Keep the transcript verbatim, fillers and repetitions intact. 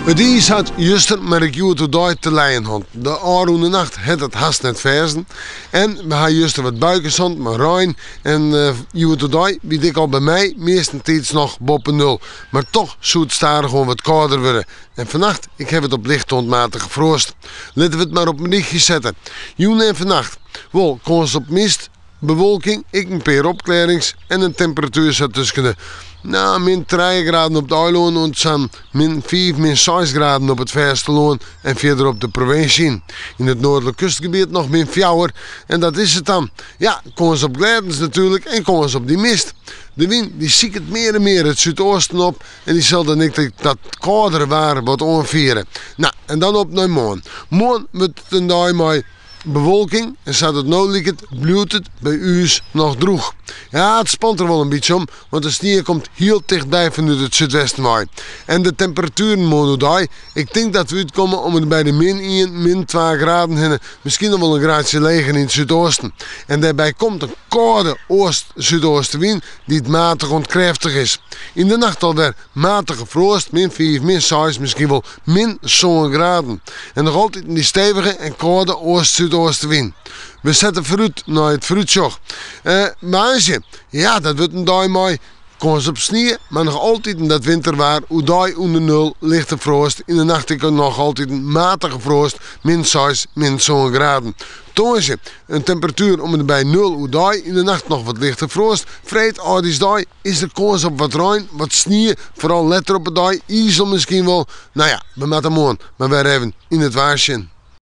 Het is had juster maar ik joe tot te leien had. De aanroende nacht had het haast net versen. En we hadden juster wat buikenzand, maar rein. En uh, joe tot die, wie ik al bij mij, meestentijds nog boven nul. Maar toch zou het staren gewoon wat kouder worden. En vannacht, ik heb het op licht ontmatig gefroost. Laten we het maar op een lichtje zetten. Joen en vannacht. Wel, kans op mist, bewolking, ik een paar opklarings en een temperatuur zat tussen de nou, min drie graden op de eiland en zo'n min vijf, min zes graden op het Versteloon en verder op de provincie. In het noordelijk kustgebied nog min vier en dat is het dan. Ja, kans op gladens natuurlijk en kans op die mist. De wind die ziet het meer en meer het zuidoosten op en die zal dan niet dat koudere waren wat onvieren. Nou, en dan op naar morgen. Morgen wordt het een dag met bewolking en staat het nodig het, blijft het bij u nog droeg. Ja, het spant er wel een beetje om, want de sneeuw komt heel dichtbij vanuit het zuidwesten waai. En de temperaturen monodaai, ik denk dat we uitkomen om het bij de min één, min twee graden heen, misschien nog wel een graadje leger in het zuidoosten. En daarbij komt een koude oost-zuidoostenwind die het matig ontkrachtig is. In de nacht alweer matige frost, min vijf, min zes, misschien wel min zo'n graden. En nog altijd in die stevige en koude oost-zuidoostenwind. We zetten fruit naar het fruitsjoch. Uh, maar ja, dat wordt een dag mooi. Kans op sneeuw, maar nog altijd in dat winterwaar, hoe dag onder nul, lichte frost. In de nacht is er nog altijd een matige frost, min zes, min zo'n graden. Toonsje, een temperatuur om en bij nul hoe dag, in de nacht nog wat lichte frost. Vreed oudis dag is de kans op wat rein, wat sneeuw, vooral letter op het dag, ijzel misschien wel. Nou ja, we maken morgen, maar wij even in het waarsje.